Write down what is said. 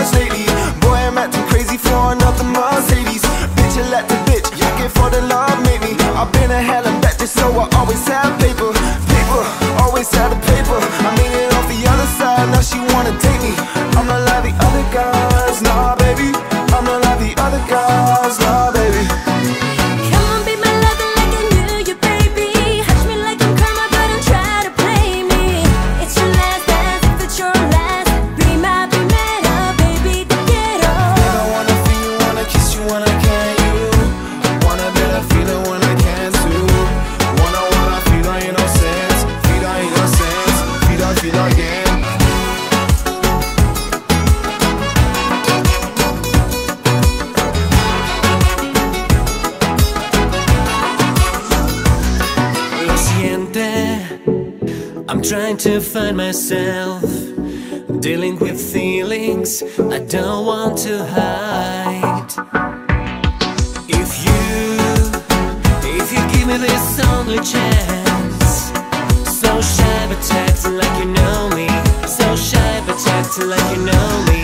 much lately. Boy, I'm acting crazy for another Mercedes. Bitch, I let the bitch, looking for the love, maybe. I've been a hell and back just so I always have paper. Paper, always had the paper. I made it off the other side, now she wanna date me. I'm not like the other guys, nah baby. I'm not like the other guys, nah baby. Come on, be my lover like I knew you, baby. Hush me like I'm karma, but don't try to play me. It's your last dance, if it's your last. Be my primera, baby, te quiero. Babe, I wanna feel you, wanna kiss you when I can you. Wanna better feel it when I can too. Wanna feel I ain't no sense. Feel I ain't no sense. Feel again. I'm trying to find myself, dealing with feelings I don't want to hide. If you give me this only chance, so shy but acting like you know me, so shy but acting like you know me.